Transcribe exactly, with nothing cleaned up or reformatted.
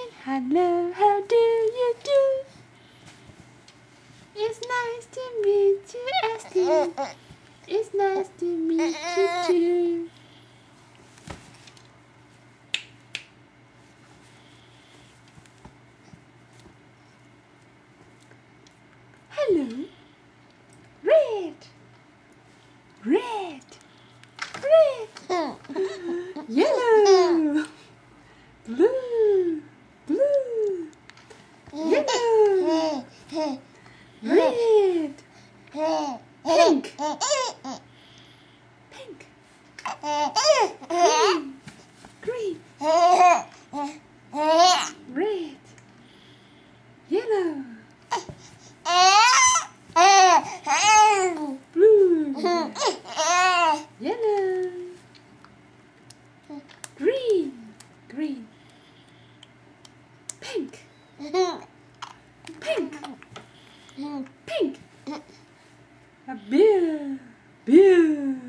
Astin. Hello, how do you do? It's nice to meet you, Astin. It's nice to meet you too. Hello. Red. Red. Red. Yellow. Blue. Blue. Yellow. Red. Pink. Pink. Green. Green. Red. Yellow. Blue. Yellow. Green. Green. Pink. Pink. Pink. A beer. Beer.